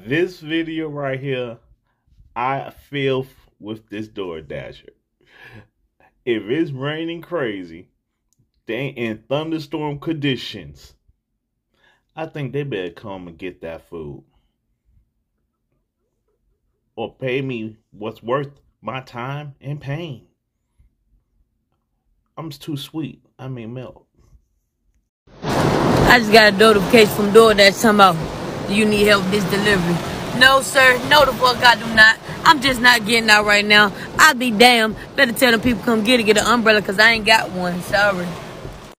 This video right here, I feel with this DoorDasher. If it's raining crazy, they in thunderstorm conditions, I think they better come and get that food. Or pay me what's worth my time and pain. I'm too sweet. I mean milk. I just got a notification from DoorDash talking about, do you need help with this delivery? No, sir. No, the fuck I do not. I'm just not getting out right now. I'll be damned. Better tell them people come get an umbrella because I ain't got one. Sorry.